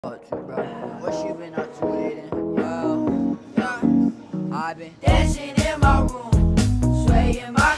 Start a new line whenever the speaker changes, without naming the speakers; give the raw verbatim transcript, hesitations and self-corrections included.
What you been up to lately? Well, yeah, I've been dancing in my room, swaying my